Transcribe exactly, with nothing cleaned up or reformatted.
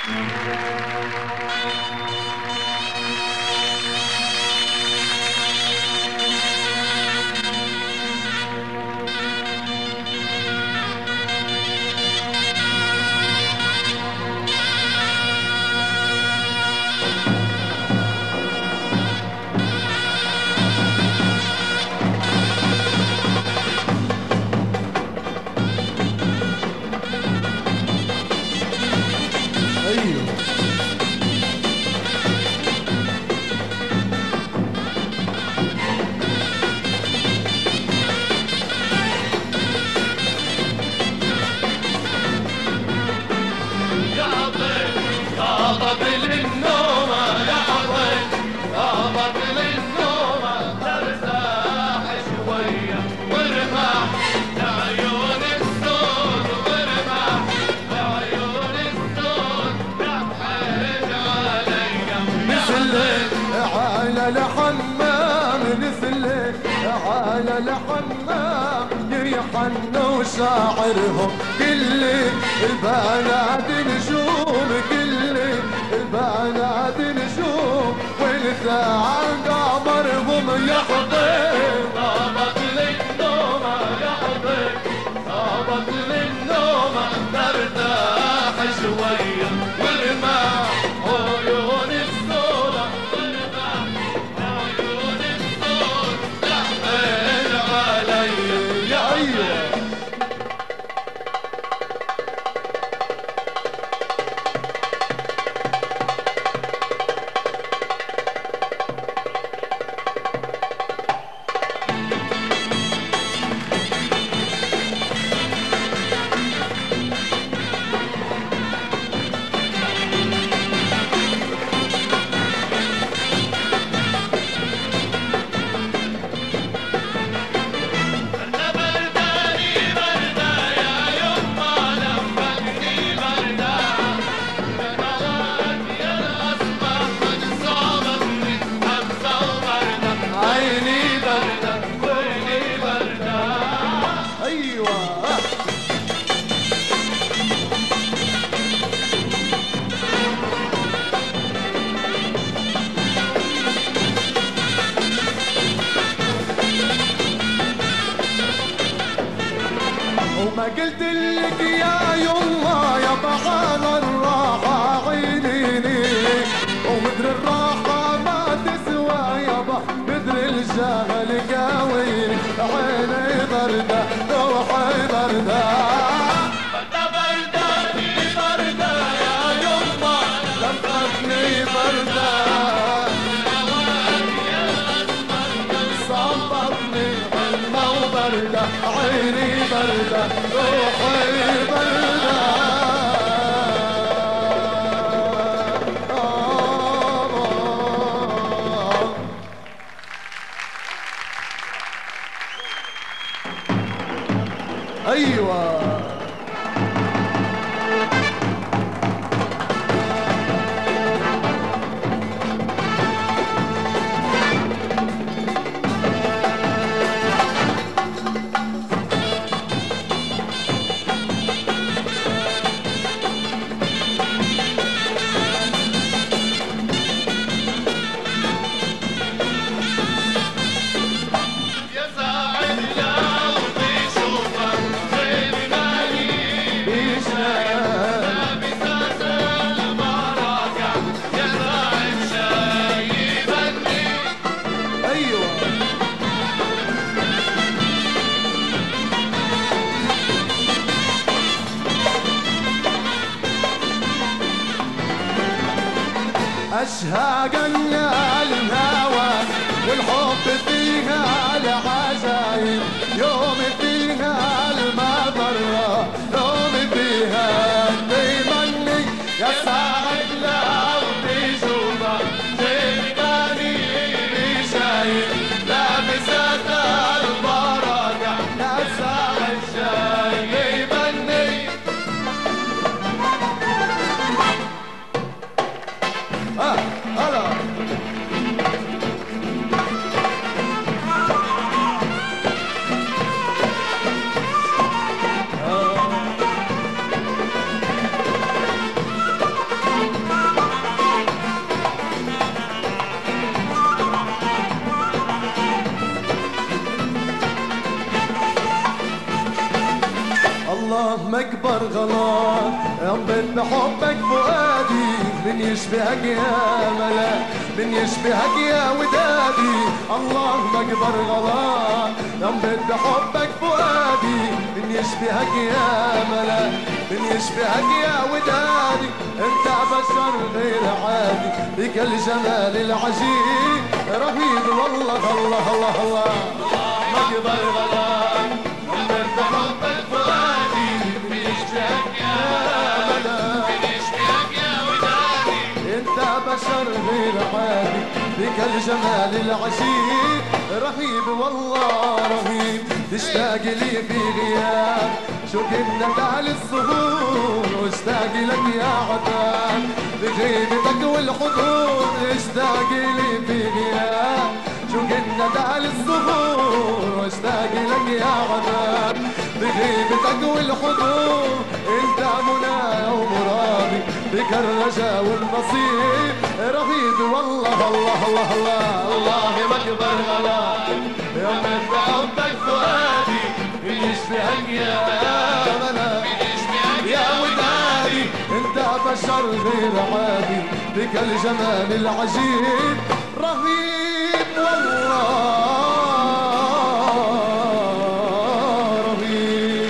وشاعرهم كل البنات نجوم، كل البنات نجوم، والساعة قمرهم يحضر. طابت للنوم يحضر، طابت للنوم نرتاح شوية ورماح عيون الصور، ورماح عيون الصور تحمل علي. يا أيوة وما قلت لك يا يما يا طعام الراحة عينيني، ومدري الراحة ما تسوى يابا، مدري الجهل قاويني، عيني بردة روحي بردة. بردة برداني بردة يا يما لفتني بردة صبرني حلمة وبردة، عيني بردة روحي بردة. أيوة أشهاق الهوى والحب فيها العجايب، يوم فيها المضرة، يوم فيها تمني يا سعد لو تشوفها تلقاني شايف لابسة البركة، يا سعد شايفني. آه هلا ينبت بحبك فؤادي من يشبهك يا ملاك من يشبهك يا ودادي الله ما اقدر غلاك ينبت بحبك فؤادي من يشبهك يا ملاك من يشبهك يا ودادي انت بشر غير عادي بك الجمال العجيب رهيب والله الله الله الله ما اقدر غلاك ينبت بحبك فؤادي من يشبهك يا ملاك من يشبهك يا ودادي انت بشر غير عادي بك الجمال العجيب رهيب والله رهيب تشتاق لي في غياب شو كنا تعال الصهور واشتاق لك يا عتاب بغيبتك والحضور اشتاق لي في غياب شو كنا تعال الصهور واشتاق لك يا عتاب بغيبتك والحضور انت منايا ومرادي بك الرجاء والنصيب رهيب والله الله الله الله والله ما اقدر غلاك ينبت بحبك فؤادي من يشبهك يا ملاك من يشبهك يا ودادي انت بشر غير عادي بك الجمال العجيب رهيب والله رهيب.